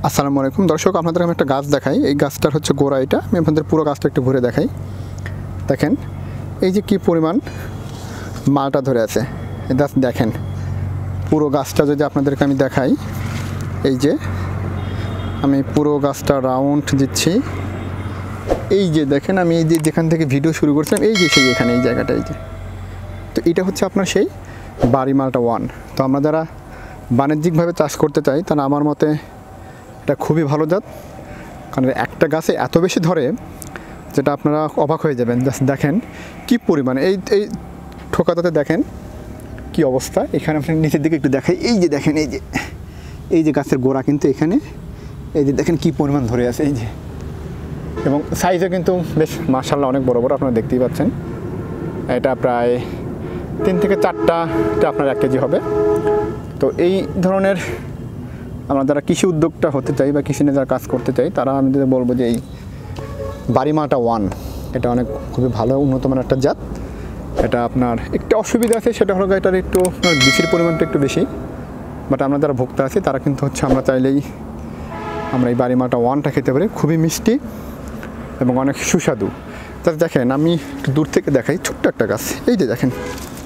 আসসালামু আলাইকুম দর্শক, আপনাদের আমি একটা গাছ দেখাই। এই গাছটার হচ্ছে গোড়া এটা। আমি আপনাদের পুরো গাছটা একটু ঘুরে দেখাই। দেখেন এই যে কি পরিমাণ মালটা ধরে আছে, এটা দেখেন। পুরো গাছটা যদি আপনাদেরকে আমি দেখাই, এই যে আমি পুরো গাছটা রাউন্ড দিচ্ছি। এই যে দেখেন, আমি এই যে যেখান থেকে ভিডিও শুরু করছিলাম, এই যে সেই এখানে এই জায়গাটা, এই যে তো এটা হচ্ছে আপনার সেই বারি মালটা 1। তো আমরা যারা বাণিজ্যিকভাবে চাষ করতে চাই তারা আমার মতে এটা খুবই ভালো জাত, কারণ একটা গাছে এত বেশি ধরে যেটা আপনারা অবাক হয়ে যাবেন। জাস্ট দেখেন কি পরিমাণে, এই ঠোকাটাতে দেখেন কি অবস্থা। এখানে আপনি নিচের দিকে একটু দেখাই, এই যে দেখেন, এই যে গাছের গোড়া কিন্তু এখানে, এই যে দেখেন কি পরিমাণ ধরে আছে, এই যে। এবং সাইজও কিন্তু বেশ মাশাআল্লাহ অনেক বড় বড়, আপনারা দেখতেই পাচ্ছেন। এটা প্রায় 3 থেকে 4টা আপনার 1 কেজি হবে। তো এই ধরনের আমরা যারা কৃষি উদ্যোক্তা হতে চাই বা কৃষি নিয়ে যারা কাজ করতে চাই, তারা আমি যদি বলবো যে এই বারি মালটা 1 এটা অনেক খুবই ভালো উন্নত মানের একটা জাত। এটা আপনার একটা অসুবিধা আছে, সেটা হলো এটার একটু আপনার বীজের পরিমাণটা একটু বেশি। বাট আমরা যারা ভোক্তা আছি তারা কিন্তু হচ্ছে আমরা চাইলেই আমরা এই বারি মালটা 1টা খেতে পারি। খুবই মিষ্টি এবং অনেক সুস্বাদু। তাহলে দেখেন, আমি একটু দূর থেকে দেখাই। ছোট্ট একটা গাছ, এই যে দেখেন,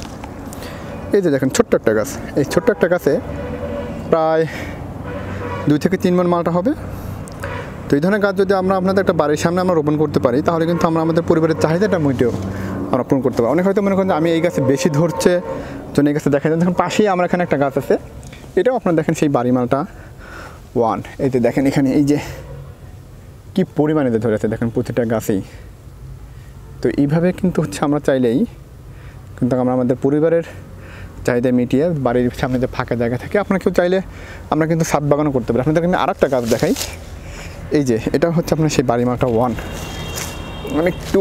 এই যে দেখেন ছোট্ট একটা গাছ। এই ছোট্ট একটা গাছে প্রায় 2 থেকে 3 মণ মালটা হবে। তো এই ধরনের গাছ যদি আমরা আপনাদের একটা বাড়ির সামনে আমরা রোপণ করতে পারি, তাহলে কিন্তু আমরা আমাদের পরিবারের চাহিদাটা মিটেও আমরা পূরণ করতে পারি। অনেক হয়তো মনে করেন যে আমি এই গাছে বেশি ধরছে জন্য এই গাছে দেখা যায়। দেখুন পাশেই আমার এখানে একটা গাছ আছে, এটাও আপনারা দেখেন সেই বারি মালটা 1। এই যে দেখেন এখানে এই যে কি পরিমাণে ধরেছে, দেখেন প্রতিটা গাছেই। তো এইভাবে কিন্তু হচ্ছে আমরা চাইলেই কিন্তু আমরা আমাদের পরিবারের চাহিদা মিটিয়ে বাড়ির সামনে যে ফাঁকা জায়গা থাকে, আপনারা কেউ চাইলে আমরা কিন্তু ছাদ বাগানও করতে পারি। আপনাদেরকে আমি আরেকটা গাছ দেখাই। এই যে এটা হচ্ছে আপনার সেই বারি মালটা 1। আমি একটু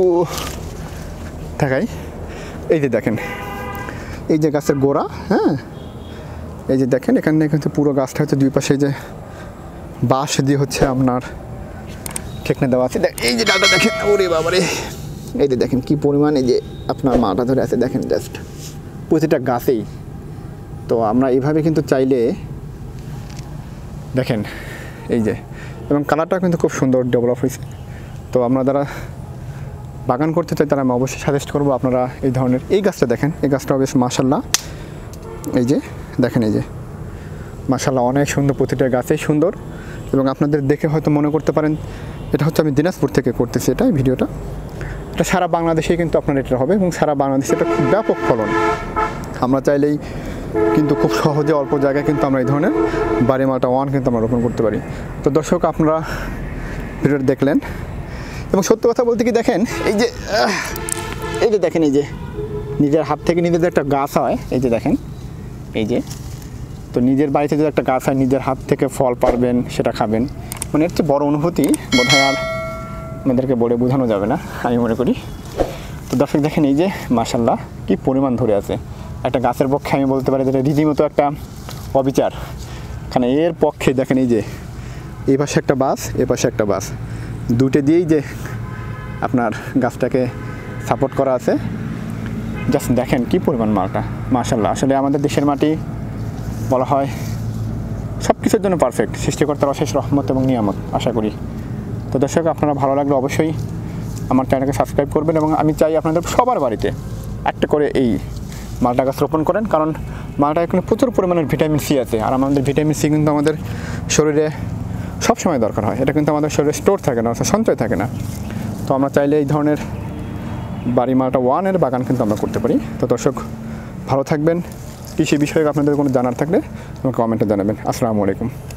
দেখাই, এই যে দেখেন, এই যে গাছের গোড়া, হ্যাঁ, এই যে দেখেন এখানে কিন্তু পুরো গাছটা হচ্ছে দুই পাশে যে বাঁশ দিয়ে হচ্ছে আপনার ঠেকনে দেওয়া আছে। এই যে ডালটা দেখেন, ওরে বাবারে, এই যে দেখেন কি পরিমাণ এই যে আপনার মালটা ধরে আছে, দেখেন জাস্ট প্রতিটা গাছেই। তো আমরা এইভাবে কিন্তু চাইলে দেখেন এই যে, এবং কালারটা কিন্তু খুব সুন্দর ডেভেলপ হয়েছে। তো আমরা যারা বাগান করতে চাই তারা আমি অবশ্যই সাজেস্ট করবো আপনারা এই ধরনের এই গাছটা দেখেন। এই গাছটাও বেশ মাশাআল্লাহ, এই যে দেখেন, এই যে মাশাআল্লাহ অনেক সুন্দর, প্রতিটা গাছেই সুন্দর। এবং আপনাদের দেখে হয়তো মনে করতে পারেন এটা হচ্ছে আমি দিনাজপুর থেকে করতেছি এটা ভিডিওটা। এটা সারা বাংলাদেশেই কিন্তু আপনার এটা হবে, এবং সারা বাংলাদেশে এটা খুব ব্যাপক ফলন। আমরা চাইলেই কিন্তু খুব সহজে অল্প জায়গায় কিন্তু আমরা এই ধরনের বারি মালটা 1 কিন্তু আমরা রোপণ করতে পারি। তো দর্শক, আপনারা ভিডিওটা দেখলেন, এবং সত্য কথা বলতে কি দেখেন, এই যে দেখেন, এই যে নিজের হাত থেকে নিজের যে একটা গাছ হয়, এই যে দেখেন, এই যে তো নিজের বাড়িতে যদি একটা গাছ হয়, নিজের হাত থেকে ফল পারবেন, সেটা খাবেন, মানে এর চেয়ে বড় অনুভূতি বোধহয় আর আমাদেরকে বলে বোঝানো যাবে না, আমি মনে করি। তো দর্শক দেখেন, এই যে মাশাআল্লাহ কি পরিমাণ ধরে আছে। একটা গাছের পক্ষে আমি বলতে পারি যেটা রীতিমতো একটা অবিচার, কারণ এর পক্ষে দেখেন এই যে এই পাশে একটা বাস, এ পাশে একটা বাস, দুটো দিয়েই যে আপনার গাছটাকে সাপোর্ট করা আছে। জাস্ট দেখেন কি পরিমাণ মালটা, মাশাআল্লাহ। আসলে আমাদের দেশের মাটি বলা হয় সব কিছুর জন্য পারফেক্ট, সৃষ্টিকর্তার অশেষ রহমত এবং নিয়ামত, আশা করি। তো দর্শক, আপনারা ভালো লাগলে অবশ্যই আমার চ্যানেলকে সাবস্ক্রাইব করবেন, এবং আমি চাই আপনাদের সবার বাড়িতে একটা করে এই মালটা গাছ রোপণ করেন, কারণ মালটা এখানে প্রচুর পরিমাণের ভিটামিন সি আছে। আর আমাদের ভিটামিন সি কিন্তু আমাদের শরীরে সবসময় দরকার হয়, এটা কিন্তু আমাদের শরীরে স্টোর থাকে না, সঞ্চয় থাকে না। তো আমরা চাইলে এই ধরনের বারি মালটা 1-এর বাগান কিন্তু আমরা করতে পারি। তো দর্শক, ভালো থাকবেন। কৃষি বিষয়ে আপনাদের কোনো জানার থাকলে আমাকে কমেন্টে জানাবেন। আসসালামু আলাইকুম।